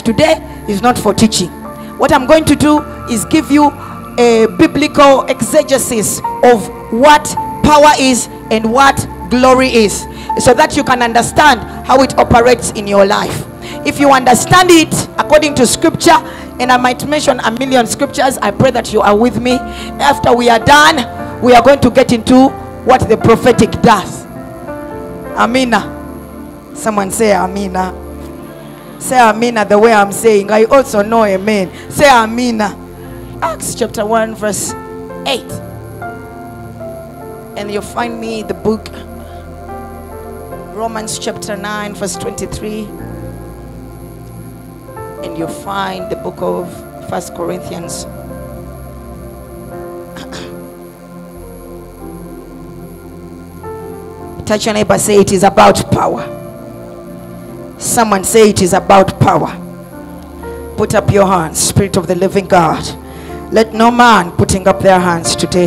Today is not for teaching. What I'm going to do is give you a biblical exegesis of what power is and what glory is, so that you can understand how it operates in your life. If you understand it according to scripture, and I might mention a million scriptures, I pray that you are with me. After we are done, we are going to get into what the prophetic does. Amina. Someone say Amina. Say Amina the way I'm saying. I also know amen. Say Amina. Acts chapter 1 verse 8. And you'll find me the book Romans chapter 9 verse 23. And you'll find the book of 1 Corinthians. Touch your neighbor, say it is about power. Someone say it is about power. Put up your hands, Spirit of the living God. Let no man putting up their hands today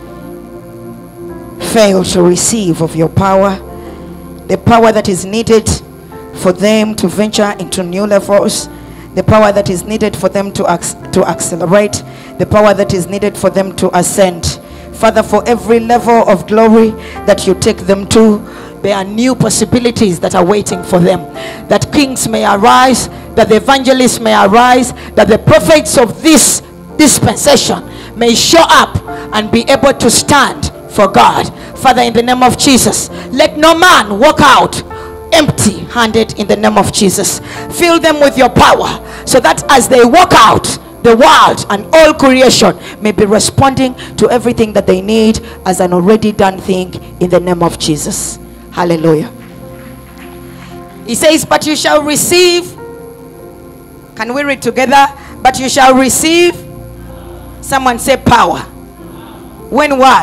fail to receive of your power, the power that is needed for them to venture into new levels, the power that is needed for them to accelerate, the power that is needed for them to ascend. Father, for every level of glory that you take them to, there are new possibilities that are waiting for them. That kings may arise, that the evangelists may arise, that the prophets of this dispensation may show up and be able to stand for God. Father, in the name of Jesus, let no man walk out empty-handed in the name of Jesus. Fill them with your power, so that as they walk out, the world and all creation may be responding to everything that they need as an already done thing in the name of Jesus. Hallelujah. He says, but you shall receive. Can we read together? But you shall receive. Someone say power. When what?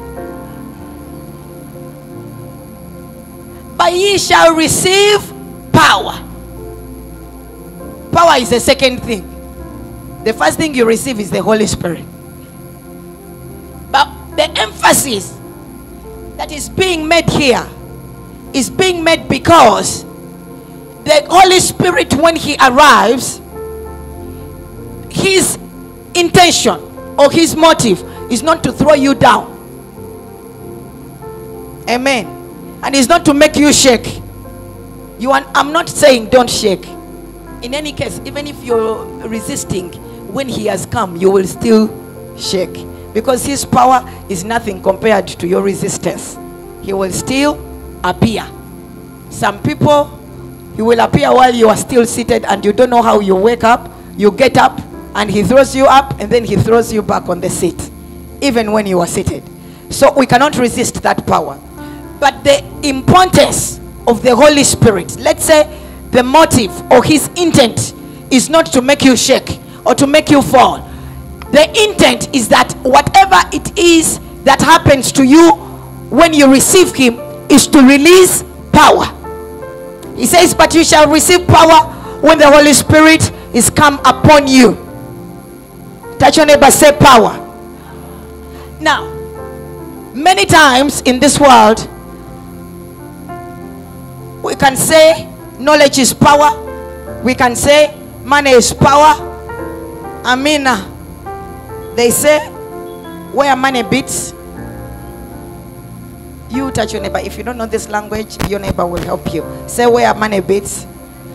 But ye shall receive power. Power is the second thing. The first thing you receive is the Holy Spirit. But the emphasis that is being made here is being made because the Holy Spirit, when he arrives, his intention or his motive is not to throw you down. Amen. And it's not to make you shake. I'm not saying don't shake. In any case, even if you're resisting, when he has come, you will still shake, because his power is nothing compared to your resistance. He will still appear. Some people, he will appear while you are still seated and you don't know how you wake up. You get up and he throws you up, and then he throws you back on the seat, even when you are seated. So we cannot resist that power. But the importance of the Holy Spirit, let's say the motive or his intent is not to make you shake or to make you fall. The intent is that whatever it is that happens to you when you receive him is to release power. He says, but you shall receive power when the Holy Spirit is come upon you. Touch your neighbor, say power. Now, many times in this world, we can say knowledge is power. We can say money is power. Amina. They say where money beats. You touch your neighbor. If you don't know this language, your neighbor will help you. Say where money beats.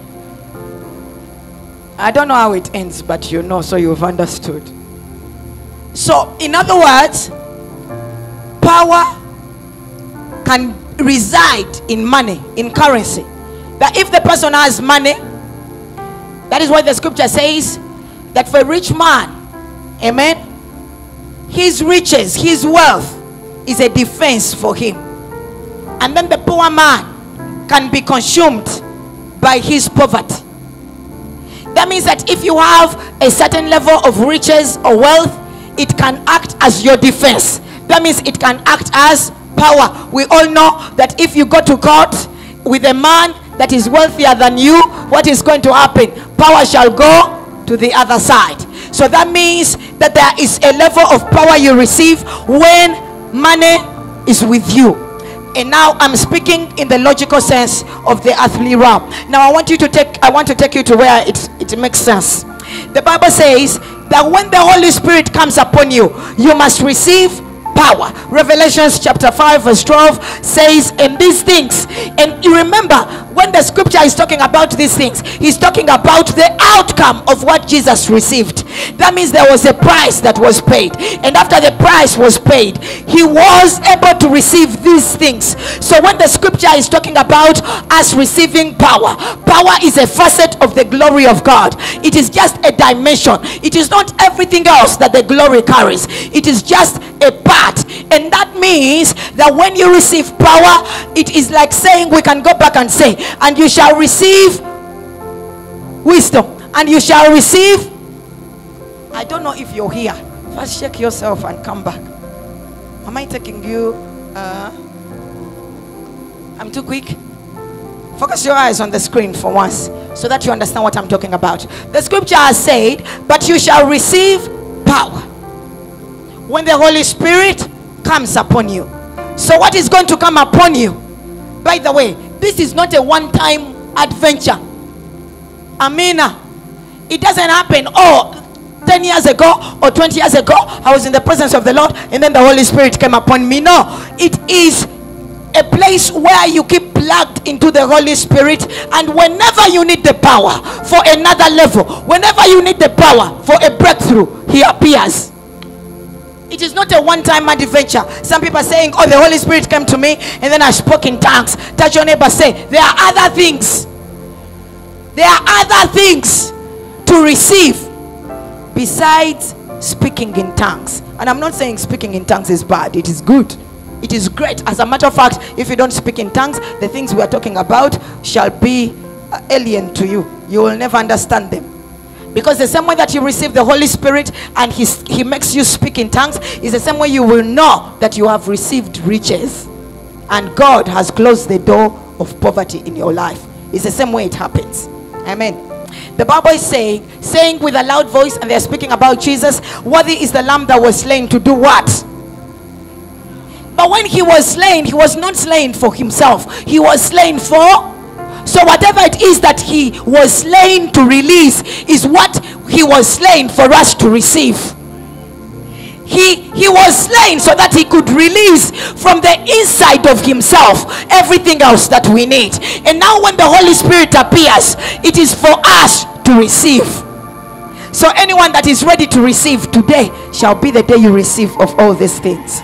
I don't know how it ends, but you know, so you've understood. So, in other words, power can reside in money, in currency. That if the person has money, that is why the scripture says that for a rich man, amen, his riches, his wealth is a defense for him. And then the poor man can be consumed by his poverty. That means that if you have a certain level of riches or wealth, it can act as your defense. That means it can act as power. We all know that if you go to court with a man that is wealthier than you, what is going to happen? Power shall go to the other side. So that means that there is a level of power you receive when money is with you. And now I'm speaking in the logical sense of the earthly realm. Now I want to take you to where it makes sense. The Bible says that when the Holy Spirit comes upon you, you must receive power. Revelations chapter 5 verse 12 says, "And these things," and you remember when the scripture is talking about these things, he's talking about the outcome of what Jesus received. That means there was a price that was paid, and after the price was paid, he was able to receive these things. So when the scripture is talking about us receiving power, power is a facet of the glory of God. It is just a dimension. It is not everything else that the glory carries. It is just a part. And that means that when you receive power, it is like saying, we can go back and say, "And you shall receive wisdom, and you shall receive," I don't know if you're here. First check yourself and come back. Am I taking you I'm too quick? Focus your eyes on the screen for once, so that you understand what I'm talking about. The scripture has said, "But you shall receive power when the Holy Spirit comes upon you." So what is going to come upon you? By the way, this is not a one-time adventure. Amina. It doesn't happen, 10 years ago or 20 years ago, I was in the presence of the Lord and then the Holy Spirit came upon me. No, it is a place where you keep plugged into the Holy Spirit, and whenever you need the power for another level, whenever you need the power for a breakthrough, he appears. It is not a one-time adventure. Some people are saying, "Oh, the Holy Spirit came to me and then I spoke in tongues." Touch your neighbor, say, there are other things. There are other things to receive besides speaking in tongues. And I'm not saying speaking in tongues is bad. It is good. It is great. As a matter of fact, if you don't speak in tongues, the things we are talking about shall be alien to you. You will never understand them. Because the same way that you receive the Holy Spirit and he makes you speak in tongues is the same way you will know that you have received riches and God has closed the door of poverty in your life. It's the same way it happens. Amen. The Bible is saying with a loud voice, and they're speaking about Jesus, "Worthy is the lamb that was slain to do what?" But when he was slain, he was not slain for himself. He was slain for... So whatever it is that he was slain to release is what he was slain for us to receive. He was slain so that he could release from the inside of himself everything else that we need. And now when the Holy Spirit appears, it is for us to receive. So anyone that is ready to receive, today shall be the day you receive of all these things.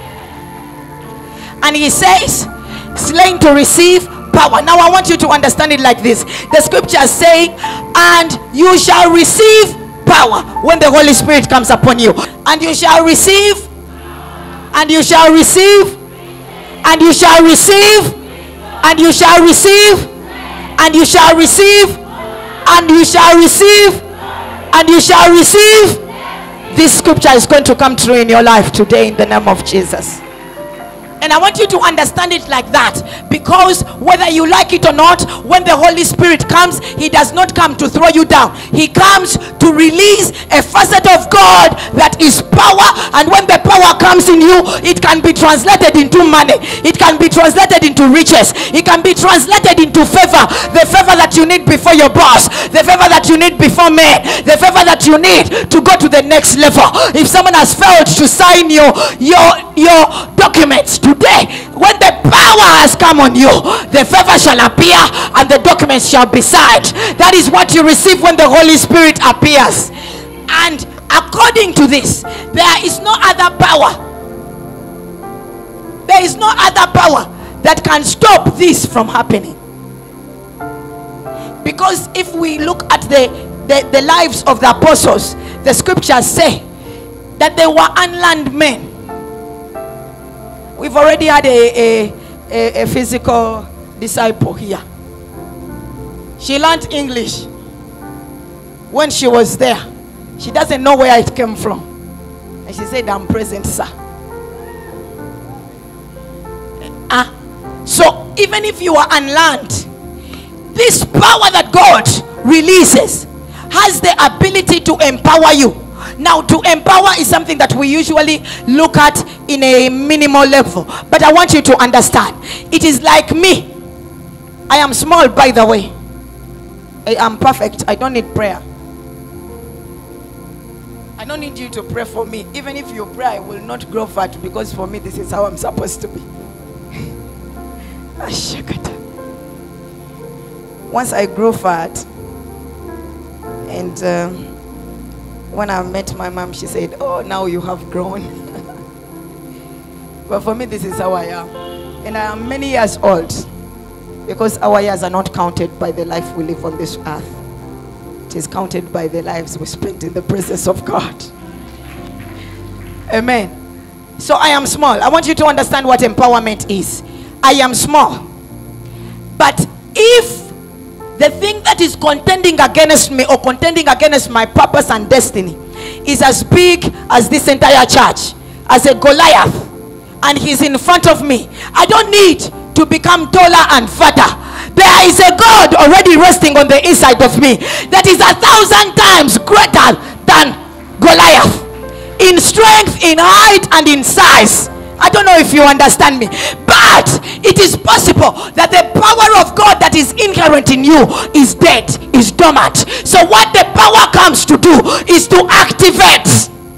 And he says, slain to receive power. Now I want you to understand it like this. The scripture is saying, "And you shall receive power when the Holy Spirit comes upon you." And you shall receive, and you shall receive, and you shall receive, and you shall receive, and you shall receive, and you shall receive, and you shall receive. This scripture is going to come true in your life today in the name of Jesus. And I want you to understand it like that, because whether you like it or not, when the Holy Spirit comes, he does not come to throw you down. He comes to release a facet of God that is power. And when the power comes in you, it can be translated into money. It can be translated into riches. It can be translated into favor. The favor that you need before your boss. The favor that you need before men. The favor that you need to go to the next level. If someone has failed to sign your documents today, when the power has come on you, the favor shall appear and the documents shall be signed. That is what you receive when the Holy Spirit appears. And according to this, there is no other power. There is no other power that can stop this from happening. Because if we look at the lives of the apostles, the scriptures say that they were unlearned men. We've already had a physical disciple here. She learned English when she was there. She doesn't know where it came from. And she said, "I'm present, sir." So even if you are unlearned, this power that God releases has the ability to empower you. Now, to empower is something that we usually look at in a minimal level. But I want you to understand, it is like me. I am small, by the way. I am perfect. I don't need prayer. I don't need you to pray for me. Even if you pray, I will not grow fat, because for me this is how I'm supposed to be. Once I grew fat, and when I met my mom, she said, oh, now you have grown. But for me this is how I am. And I am many years old, because our years are not counted by the life we live on this earth. It is counted by the lives we spent in the presence of God. Amen. So I am small. I want you to understand what empowerment is. I am small. But if the thing that is contending against me, or contending against my purpose and destiny, is as big as this entire church, as a Goliath, and he's in front of me, I don't need to become taller and fatter. There is a God already resting on the inside of me that is 1,000 times greater than Goliath, in strength, in height, and in size. I don't know if you understand me, but it is possible that the power of God that is inherent in you is dead, is dormant. So what the power comes to do is to activate.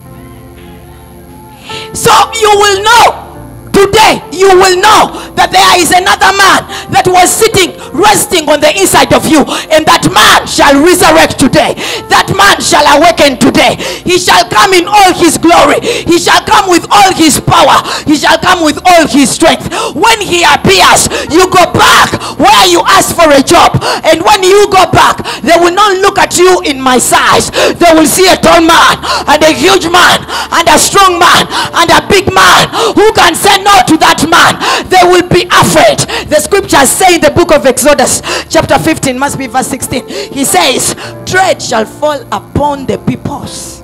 So you will know today, you will know that there is another man that was sitting, resting on the inside of you, and that man shall resurrect today. That man shall awaken today. He shall come in all his glory. He shall come with all his power. He shall come with all his strength. When he appears, you go back where you asked for a job, and when you go back, they will not look at you in my size. They will see a tall man, and a huge man, and a strong man, and a big man who can say no to that man. They will be afraid. The scriptures say in the book of Exodus chapter 15, must be verse 16, he says, dread shall fall upon the peoples.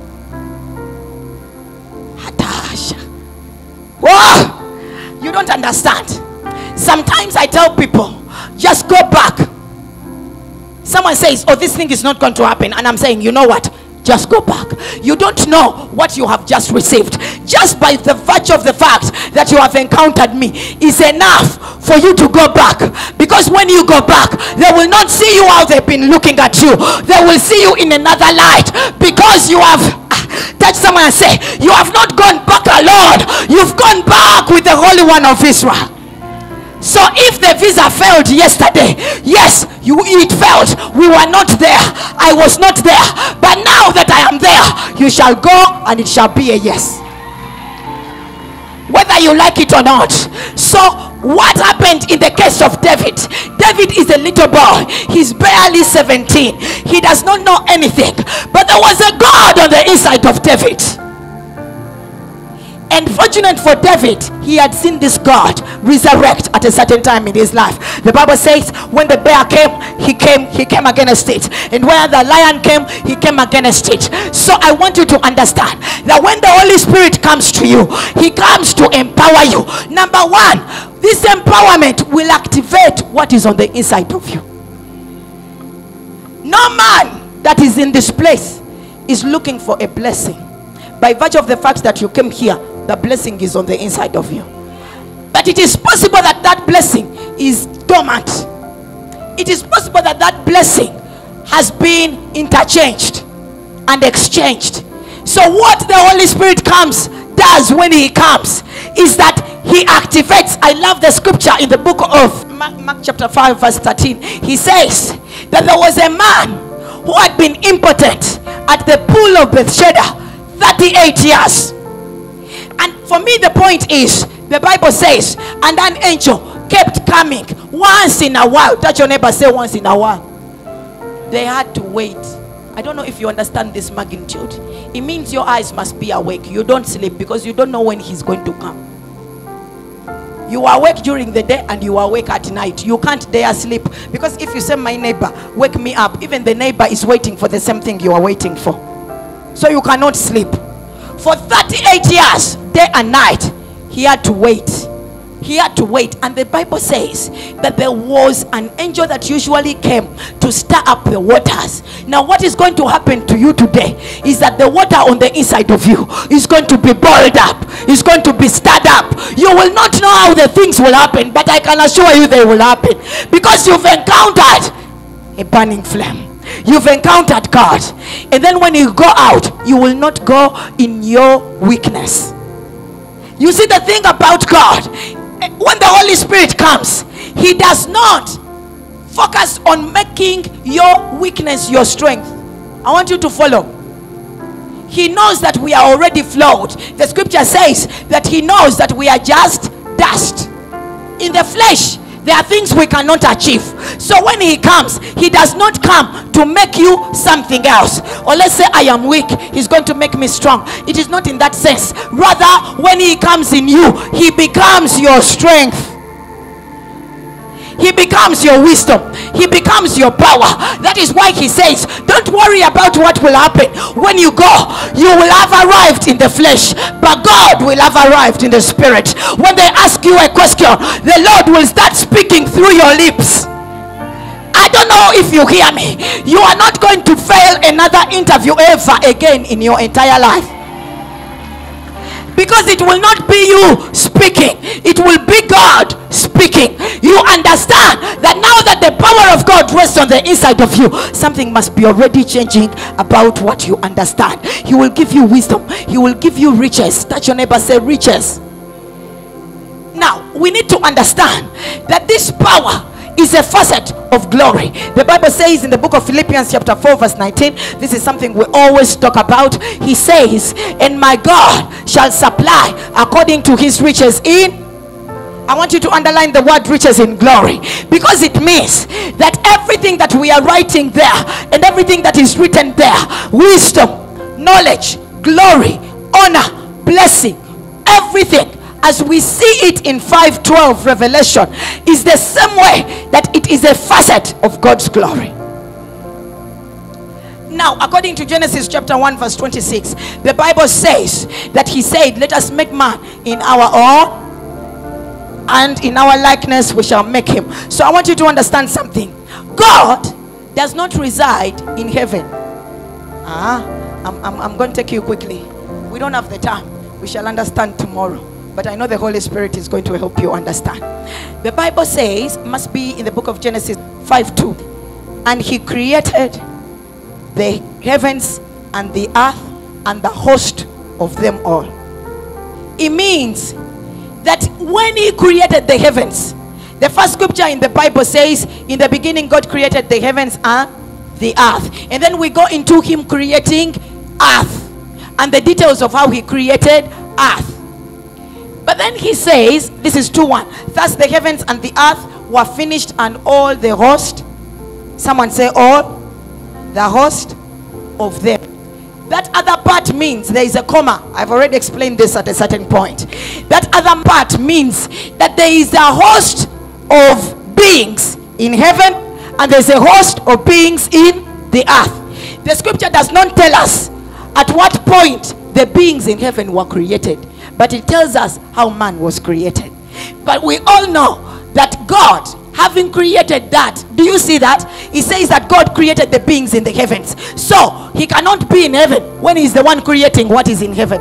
Whoa! You don't understand. Sometimes I tell people, just go back. Someone says, oh, this thing is not going to happen, and I'm saying, you know what, just go back. You don't know what you have just received. Just by the virtue of the fact that you have encountered me is enough for you to go back. Because when you go back, they will not see you how they've been looking at you. They will see you in another light, because you have touch someone and say, you have not gone back alone. You've gone back with the Holy One of Israel. So if the visa failed yesterday, yes, it failed. We were not there. I was not there. But now that I am there, you shall go, and it shall be a yes, whether you like it or not. So what happened in the case of David? David is a little boy. He's barely 17. He does not know anything. But there was a God on the inside of David. And fortunate for David, he had seen this God resurrect at a certain time in his life. The Bible says when the bear came, he came against it. And where the lion came, he came against it. So I want you to understand that when the Holy Spirit comes to you, he comes to empower you. Number one, this empowerment will activate what is on the inside of you. No man that is in this place is looking for a blessing. By virtue of the fact that you came here, the blessing is on the inside of you. But it is possible that that blessing is dormant. It is possible that that blessing has been interchanged and exchanged. So what the Holy Spirit does when he comes is that he activates. I love the scripture in the book of Mark chapter 5 verse 13. He says that there was a man who had been impotent at the pool of Bethesda 38 years. And for me the point is, the Bible says, and an angel kept coming once in a while. Touch your neighbor, say once in a while. They had to wait. I don't know if you understand this magnitude. It means your eyes must be awake. You don't sleep, because you don't know when he's going to come. You are awake during the day and you are awake at night. You can't dare sleep, because if you say, my neighbor, wake me up, even the neighbor is waiting for the same thing you are waiting for. So you cannot sleep. For 38 years, day and night, he had to wait. he had to wait. And the Bible says that there was an angel that usually came to stir up the waters. Now what is going to happen to you today is that the water on the inside of you is going to be boiled up, is going to be stirred up. You will not know how the things will happen, but I can assure you they will happen, because you've encountered a burning flame. You've encountered God. And then when you go out, you will not go in your weakness. You see, the thing about God, when the Holy Spirit comes, he does not focus on making your weakness your strength. I want you to follow. He knows that we are already flawed. The scripture says that he knows that we are just dust. In the flesh, there are things we cannot achieve. So when he comes, he does not come to make you something else. Or let's say I am weak, he's going to make me strong. It is not in that sense. Rather, when he comes in you, he becomes your strength. He becomes your wisdom. He becomes your power. That is why he says, don't worry about what will happen. When you go, you will have arrived in the flesh, but God will have arrived in the spirit. When they ask you a question, the Lord will start speaking through your lips. I don't know if you hear me. You are not going to fail another interview ever again in your entire life, because it will not be you speaking, it will be God speaking. You understand that now that the power of God rests on the inside of you, something must be already changing about what you understand. He will give you wisdom, he will give you riches. Touch your neighbor, say riches. Now we need to understand that this power is a facet of glory. The Bible says in the book of Philippians chapter 4 verse 19, this is something we always talk about. He says, and my God shall supply according to his riches in, I want you to underline the word riches in glory, because it means that everything that we are writing there and everything that is written there, wisdom, knowledge, glory, honor, blessing, everything, as we see it in 5:12 Revelation, is the same way that it is a facet of God's glory. Now according to Genesis chapter 1 verse 26, the Bible says that he said, let us make man in our own, and in our likeness we shall make him. So I want you to understand something. God does not reside in heaven. I'm going to take you quickly. We don't have the time. We shall understand tomorrow, but I know the Holy Spirit is going to help you understand. The Bible says, must be in the book of Genesis 5:2, and he created the heavens and the earth and the host of them all. It means that when he created the heavens, the first scripture in the Bible says, in the beginning God created the heavens and the earth. And then we go into him creating earth and the details of how he created earth. But then he says, this is 2:1, thus the heavens and the earth were finished, and all the host, someone say all the host of them. That other part means there is a comma. I've already explained this at a certain point. That other part means that there is a host of beings in heaven and there's a host of beings in the earth. The scripture does not tell us at what point the beings in heaven were created, but it tells us how man was created. But we all know that God, having created that, do you see that? He says that God created the beings in the heavens. So he cannot be in heaven when he's the one creating what is in heaven.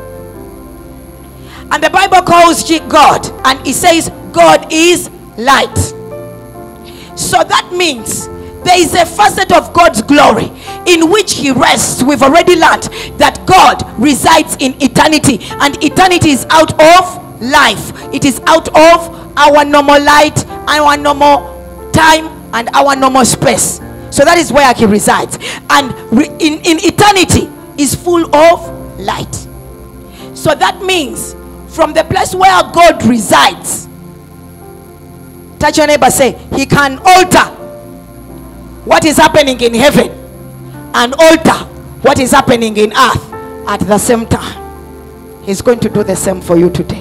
And the Bible calls God, and it says God is light. So that means there is a facet of God's glory in which he rests. We've already learned that God resides in eternity, and eternity is out of life. It is out of our normal light, our normal time, and our normal space. So that is where he resides, and in eternity is full of light. So that means from the place where God resides, touch your neighbor, say, he can alter what is happening in heaven and alter what is happening in earth at the same time. He's going to do the same for you today.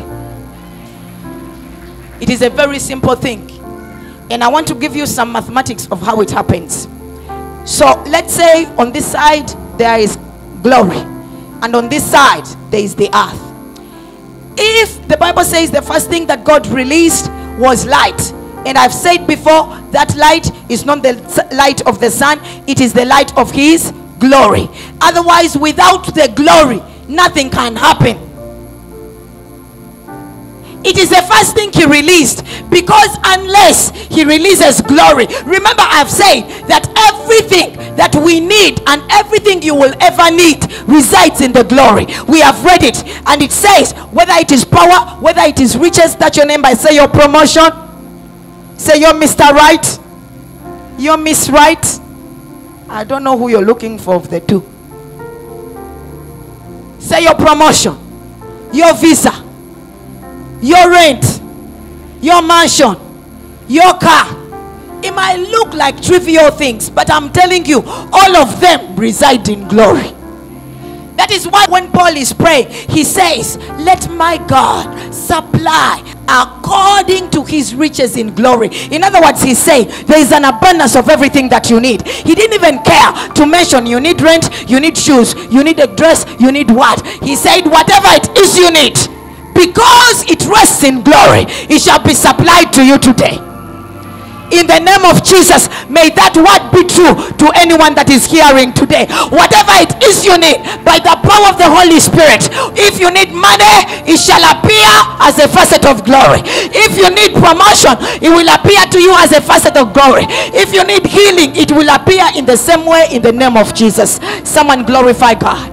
It is a very simple thing, and I want to give you some mathematics of how it happens. So let's say on this side there is glory, and on this side there is the earth. If the Bible says the first thing that God released was light, and I've said before, that light is not the light of the sun, it is the light of his glory. Otherwise, without the glory, nothing can happen. It is the first thing he released, because unless he releases glory, remember I've said that everything that we need and everything you will ever need resides in the glory. We have read it, and it says whether it is power, whether it is riches. Touch your neighbor, say your promotion, say you're Mr. Right, you're Miss Right. I don't know who you're looking for of the two. Say your promotion, your visa, your rent, your mansion, your car. It might look like trivial things, but I'm telling you, all of them reside in glory. That is why when Paul is praying, he says, let my God supply according to his riches in glory. In other words, he's saying there is an abundance of everything that you need. He didn't even care to mention you need rent, you need shoes, you need a dress, you need what. He said whatever it is you need, because it rests in glory, it shall be supplied to you today. In the name of Jesus, may that word be true to anyone that is hearing today. Whatever it is you need, by the power of the Holy Spirit. If you need money, it shall appear as a facet of glory. If you need promotion, it will appear to you as a facet of glory. If you need healing, it will appear in the same way, in the name of Jesus. Someone glorify God.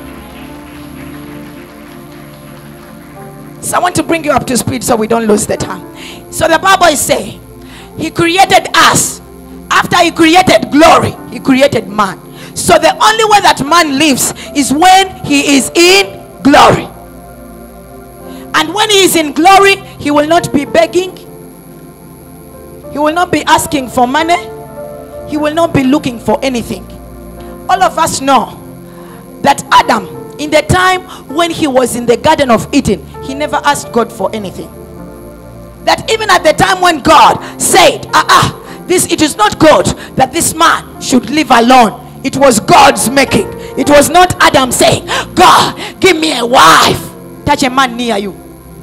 So I want to bring you up to speed so we don't lose the time. So the Bible is saying he created us. After he created glory, he created man. So the only way that man lives is when he is in glory. And when he is in glory, he will not be begging, he will not be asking for money, he will not be looking for anything. All of us know that Adam, in the time when he was in the Garden of Eden, he never asked God for anything. That even at the time when God said, it is not good that this man should live alone, it was God's making. It was not Adam saying, God, give me a wife. Touch a man near you.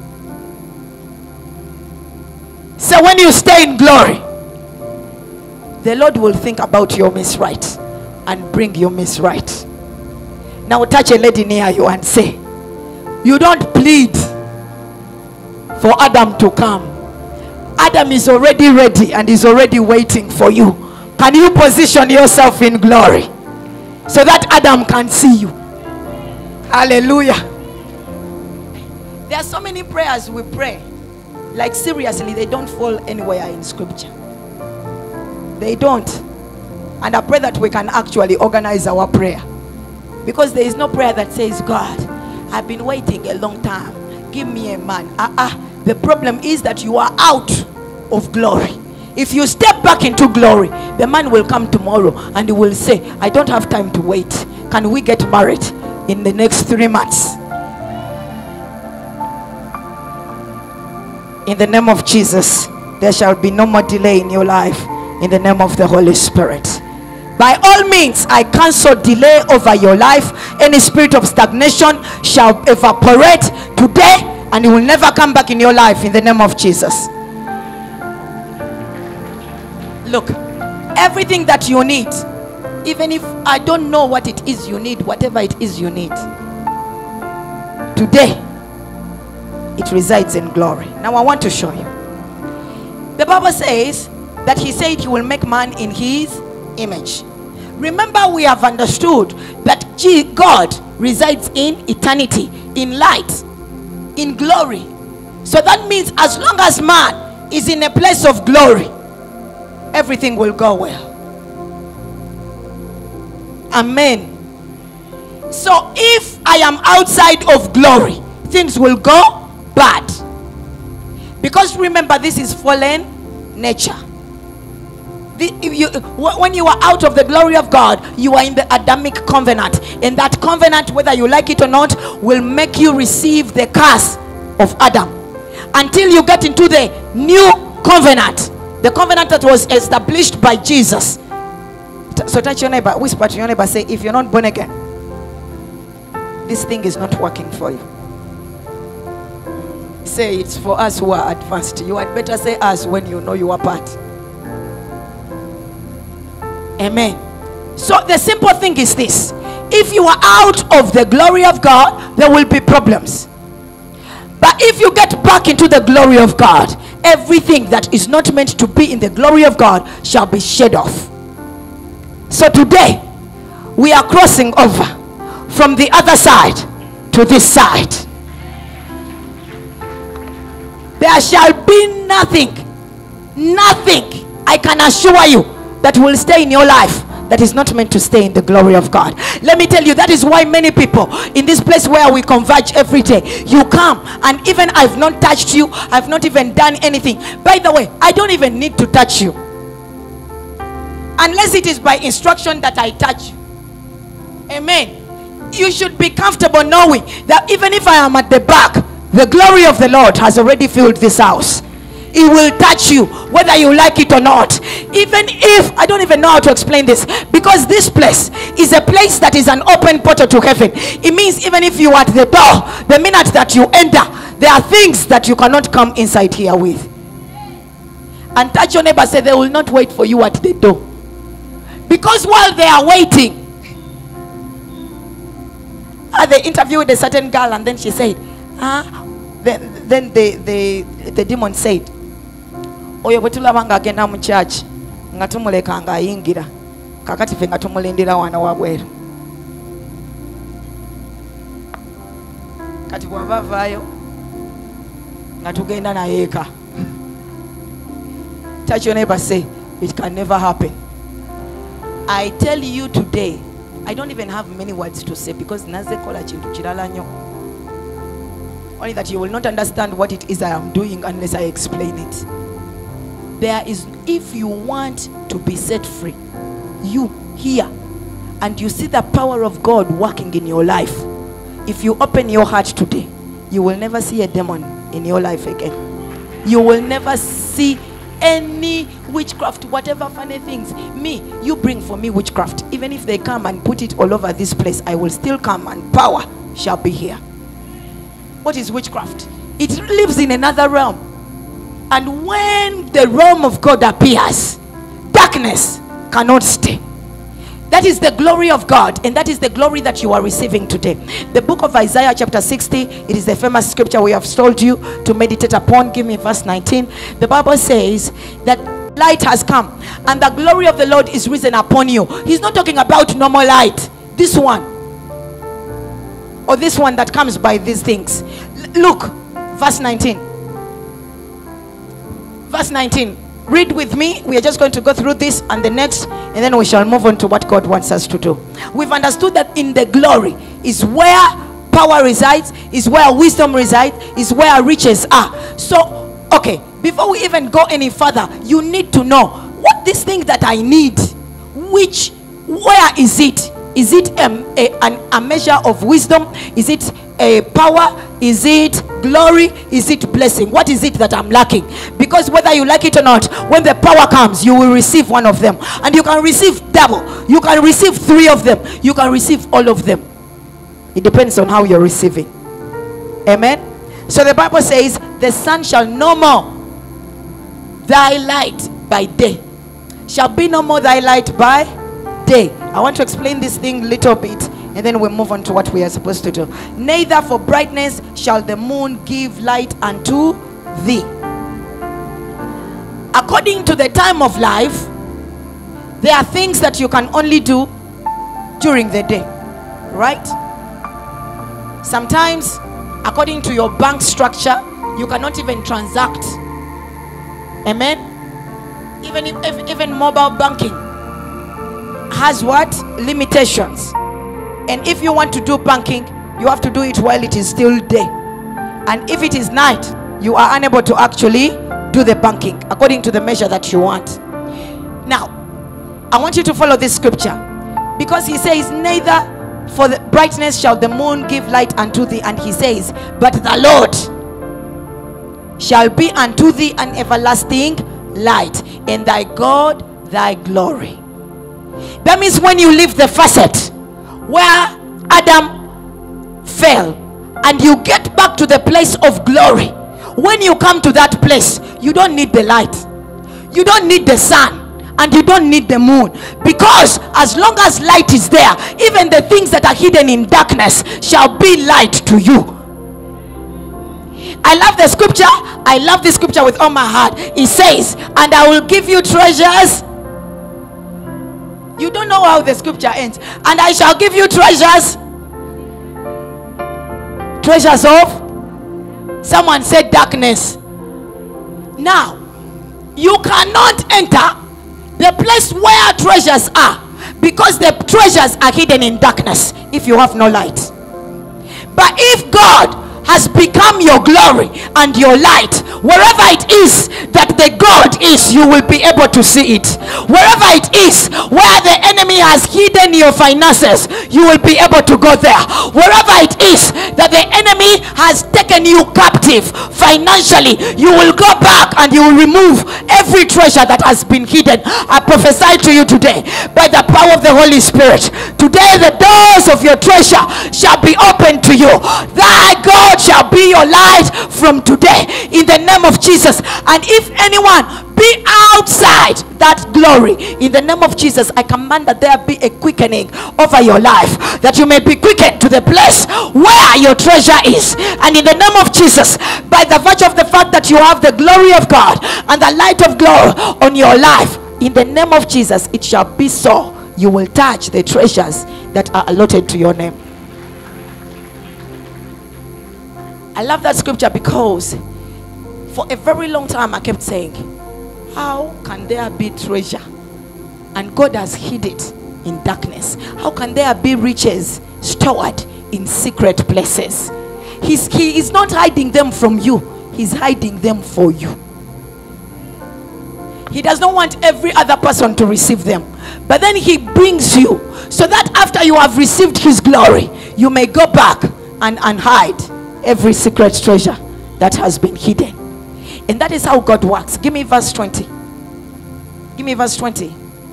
So when you stay in glory, the Lord will think about your Miss Right and bring your Miss Right. Now touch a lady near you and say, you don't plead for Adam to come. Adam is already ready and is already waiting for you. Can you position yourself in glory so that Adam can see you? Hallelujah. There are so many prayers we pray, like seriously, they don't fall anywhere in scripture. They don't. And I pray that we can actually organize our prayer, because there is no prayer that says, God, I've been waiting a long time, give me a man. The problem is that you are out of glory. If you step back into glory, the man will come tomorrow and he will say, I don't have time to wait. Can we get married in the next 3 months? In the name of Jesus, there shall be no more delay in your life. In the name of the Holy Spirit. By all means, I cancel delay over your life. Any spirit of stagnation shall evaporate today, and it will never come back in your life, in the name of Jesus. Look, everything that you need, even if I don't know what it is you need, whatever it is you need, today it resides in glory. Now I want to show you. The Bible says that he said he will make man in his image. Remember, we have understood that God resides in eternity, in light, in glory. So that means as long as man is in a place of glory, everything will go well. Amen. So if I am outside of glory, things will go bad. Because remember, this is fallen nature. When you are out of the glory of God, you are in the Adamic covenant, and that covenant, whether you like it or not, will make you receive the curse of Adam until you get into the new covenant, the covenant that was established by Jesus. So touch your neighbor, whisper to your neighbor, say, if you're not born again, this thing is not working for you. Say it's for us who are advanced. You had better say us when you know your part. Amen. So the simple thing is this: if you are out of the glory of God, there will be problems. But if you get back into the glory of God, everything that is not meant to be in the glory of God shall be shed off. So today we are crossing over from the other side to this side. There shall be nothing, I can assure you, that will stay in your life that is not meant to stay in the glory of God. Let me tell you, that is why many people in this place where we converge every day, you come and even I've not touched you, I've not even done anything. By the way, I don't even need to touch you unless it is by instruction that I touch you. Amen. You should be comfortable knowing that even if I am at the back, the glory of the Lord has already filled this house. It will touch you whether you like it or not. Even if, I don't even know how to explain this, because this place is a place that is an open portal to heaven. It means even if you are at the door, the minute that you enter, there are things that you cannot come inside here with. And touch your neighbor, say they will not wait for you at the door. Because while they are waiting, they interviewed a certain girl, and then she said, then the demon said, oyo bwetulabanga agenda mu church nga tumulekanga ayingira kakati fe nga tumulindira wana wabweru kati bwavavaayo nga tugenda nayeeka. Touch your neighbor, say it can never happen. I tell you today, I don't even have many words to say because naze kola chintu kirala nnyo. Only that you will not understand what it is I am doing unless I explain it. There is, if you want to be set free, you here and you see the power of God working in your life, if you open your heart today, you will never see a demon in your life again. You will never see any witchcraft, whatever funny things. Me, you bring for me witchcraft. Even if they come and put it all over this place, I will still come and power shall be here. What is witchcraft? It lives in another realm. And when the realm of God appears, darkness cannot stay. That is the glory of God, and that is the glory that you are receiving today. The book of Isaiah chapter 60, it is the famous scripture we have told you to meditate upon. Give me verse 19. The Bible says that light has come and the glory of the Lord is risen upon you. He's not talking about normal light, this one, or this one that comes by these things. Look, verse 19. Verse 19. Read with me. We are just going to go through this and the next, and then we shall move on to what God wants us to do. We've understood that in the glory is where power resides, is where wisdom resides, is where riches are. So, okay, before we even go any further, you need to know what this thing that I need, where is it? Is it a measure of wisdom? Is it a power? Is it glory? Is it blessing? What is it that I'm lacking? Because whether you like it or not, when the power comes, you will receive one of them. And you can receive double. You can receive 3 of them. You can receive all of them. It depends on how you're receiving. Amen. So the Bible says, the sun shall no more thy light by day. Shall be no more thy light by day. I want to explain this thing a little bit, and then we'll move on to what we are supposed to do. Neither for brightness shall the moon give light unto thee. According to the time of life, there are things that you can only do during the day, right? Sometimes, according to your bank structure, you cannot even transact. Amen. Even mobile banking has what? Limitations. And if you want to do banking, you have to do it while it is still day. And if it is night, you are unable to actually do the banking according to the measure that you want. Now, I want you to follow this scripture, because he says, neither for the brightness shall the moon give light unto thee. And he says, but the Lord shall be unto thee an everlasting light, and thy God thy glory. That means when you leave the facet where Adam fell and you get back to the place of glory when you come to that place, you don't need the light, you don't need the sun, and you don't need the moon, because as long as light is there, even the things that are hidden in darkness shall be light to you. I love the scripture. I love this scripture with all my heart. It says, and I will give you treasures. You don't know how the scripture ends. And I shall give you treasures. Treasures of? Someone said darkness. Now, you cannot enter the place where treasures are, because the treasures are hidden in darkness if you have no light. But if God has become your glory and your light, wherever it is that the God is, you will be able to see it. Wherever it is where the enemy has hidden your finances, you will be able to go there. Wherever it is that the enemy has taken you captive financially, you will go back and you will remove every treasure that has been hidden. I prophesy to you today, by the power of the Holy Spirit, today the doors of your treasure shall be open to you. Thy God shall be your light from today, in the name of Jesus. And if anyone be outside that glory, in the name of Jesus, I command that there be a quickening over your life, that you may be quickened to the place where your treasure is. And in the name of Jesus, by the virtue of the fact that you have the glory of God and the light of glory on your life, in the name of Jesus, it shall be so. You will touch the treasures that are allotted to your name. I love that scripture, because for a very long time I kept saying, how can there be treasure and God has hid it in darkness? How can there be riches stored in secret places? He is not hiding them from you, he's hiding them for you. He does not want every other person to receive them, but then he brings you so that after you have received his glory, you may go back and hide every secret treasure that has been hidden. And that is how God works. Give me verse 20. Give me verse 20.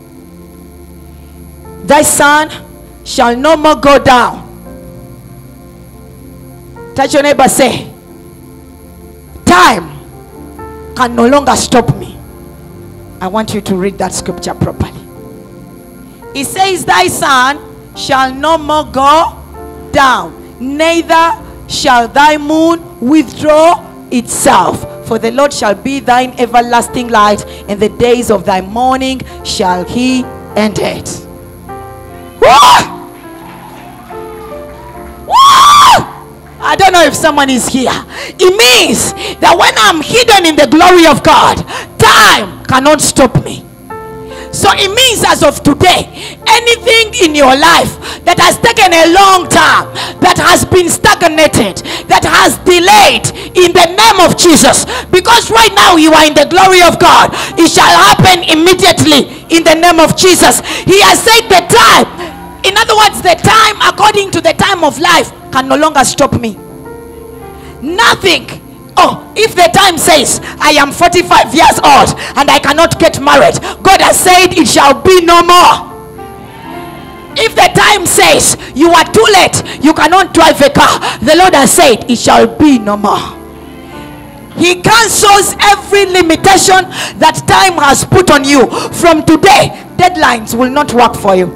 Thy sun shall no more go down. Touch your neighbor, say, time can no longer stop me. I want you to read that scripture properly. It says, thy sun shall no more go down, neither shall thy moon withdraw itself, for the Lord shall be thine everlasting light, and the days of thy mourning shall he end it. I don't know if someone is here. It means that when I'm hidden in the glory of God, time cannot stop me. So it means as of today, anything in your life that has taken a long time, that has been stagnated, that has delayed, in the name of Jesus, because right now you are in the glory of God, it shall happen immediately in the name of Jesus. He has said the time, in other words, the time according to the time of life can no longer stop me. Nothing. Oh, if the time says I am 45 years old and I cannot get married, God has said it shall be no more. If the time says you are too late, you cannot drive a car, the Lord has said it shall be no more. He cancels every limitation that time has put on you. From today, deadlines will not work for you.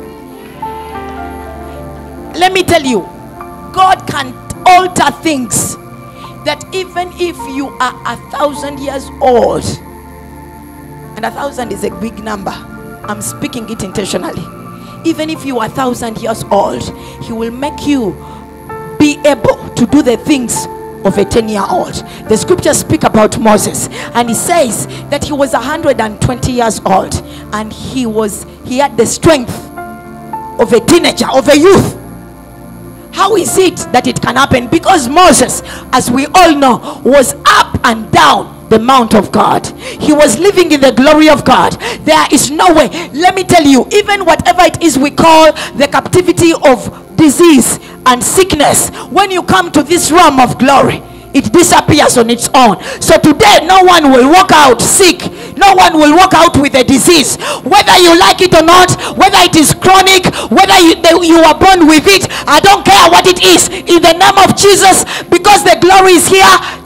Let me tell you, God can alter things, that even if you are 1,000 years old, and 1,000 is a big number, I'm speaking it intentionally, even if you are 1,000 years old, he will make you be able to do the things of a 10-year-old. The scriptures speak about Moses, and he says that he was 120 years old, and he had the strength of a teenager, of a youth. How is it that it can happen? Because Moses, as we all know, was up and down the mount of God. He was living in the glory of God. There is no way. Let me tell you, even whatever it is we call the captivity of disease and sickness, when you come to this realm of glory, it disappears on its own. So today, no one will walk out sick. No one will walk out with a disease, whether you like it or not, whether it is chronic, whether you are born with it. I don't care what it is, in the name of Jesus, because the glory is here.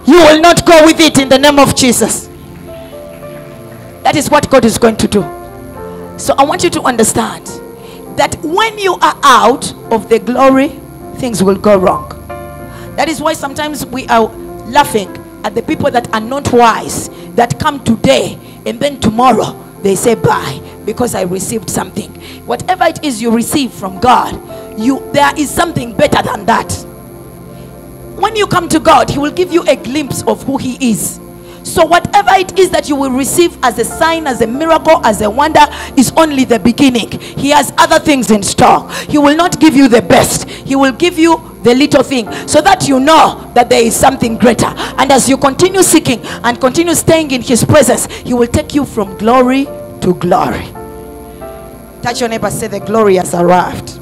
You will not go with it in the name of Jesus. That is what God is going to do. So I want you to understand that when you are out of the glory, things will go wrong. That is why sometimes we are laughing at the people that are not wise, that come today and then tomorrow they say bye because I received something. Whatever it is you receive from God, there is something better than that. When you come to God, he will give you a glimpse of who he is. So whatever it is that you will receive as a sign, as a miracle, as a wonder, is only the beginning. He has other things in store. He will not give you the best. He will give you the little thing, so that you know that there is something greater. And as you continue seeking and continue staying in his presence, he will take you from glory to glory. Touch your neighbor, say the glory has arrived.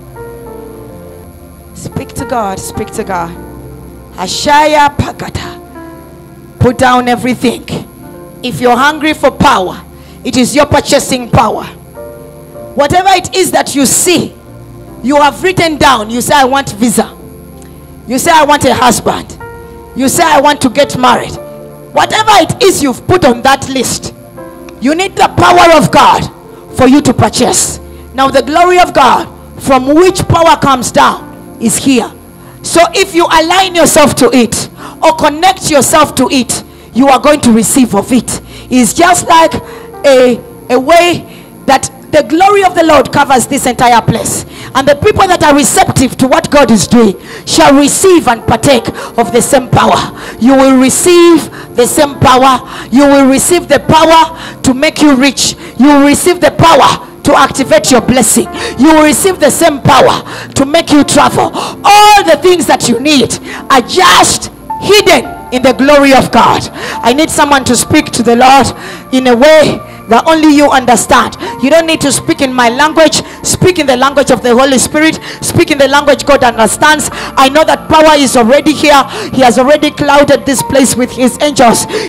Speak to God, speak to God. Ashaya Pakata. Put down everything. If you're hungry for power, it is your purchasing power. Whatever it is that you see, you have written down. You say, I want visa. You say, I want a husband. You say, I want to get married. Whatever it is you've put on that list, you need the power of God for you to purchase. Now the glory of God, from which power comes down, is here. So if you align yourself to it or connect yourself to it, you are going to receive of it. It's just like a way that the glory of the Lord covers this entire place, and the people that are receptive to what God is doing shall receive and partake of the same power. You will receive the same power. You will receive the power to make you rich. You will receive the power to activate your blessing. You will receive the same power to make you travel. All the things that you need are just hidden in the glory of God. I need someone to speak to the Lord in a way that only you understand. You don't need to speak in my language. Speak in the language of the Holy Spirit. Speak in the language God understands. I know that power is already here. He has already clouded this place with his angels.